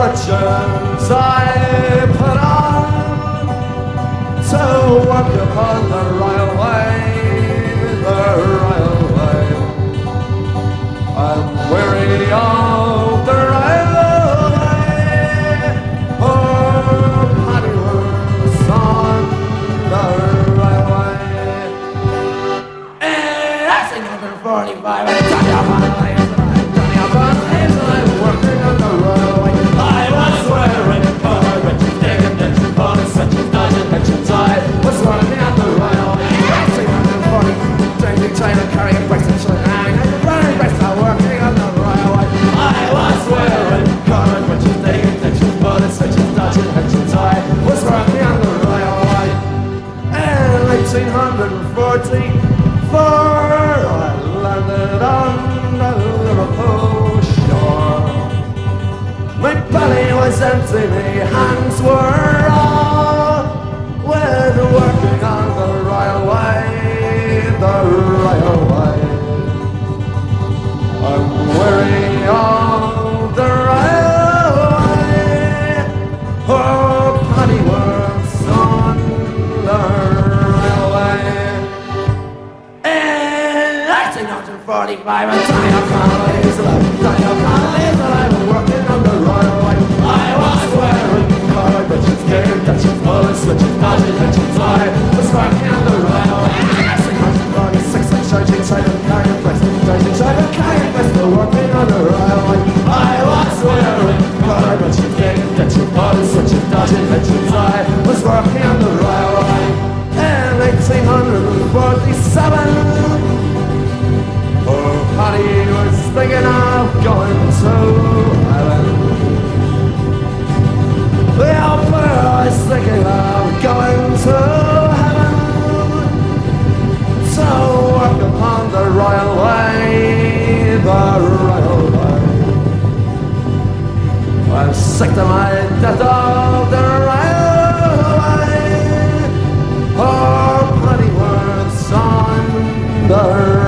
fortunes I put on to work upon the royal way, the royal way. I'm weary of the royal way, oh, Paddyworth's on the royal way. And I sing 145 and turn your lives, turn your lives, and I'm working on the royal way. I was wearing carpet, digging ditches, pulling switches, dodging hitches. I was running on the royal way. I sing 140, changing, trying to carry a breast and showing running breast, I'm working on the royal way. I was wearing carpet, digging ditches, pulling switches, dodging hitches. I was running on the royal way. In 1844, I landed on the Liverpool shore. My belly was empty, my hands were all with working on the royal way, the royal way. I'm weary of the royal way, oh, Paddyworth's on the royal way. In 1945, I'm Danny O'Connelly's Danny O'Connelly's I'm working on the royal way. I was wearing carpet bitches, digging ditches, pulling switches, dodging hitches. I was working on the royal way. I sing 146, like charging, trying to carry a breast, charging, trying to carry a breast, working on the royal way. I was wearing carpet bitches, digging ditches, pulling switches, dodging hitches. I was working on the royal way. In 1847, oh, Paddy was thinking of going to heaven. The old boy was thinking of going to heaven to work upon the royal way, the royal way. I'm sick to my death of the royal way, oh, Paddyworth's on the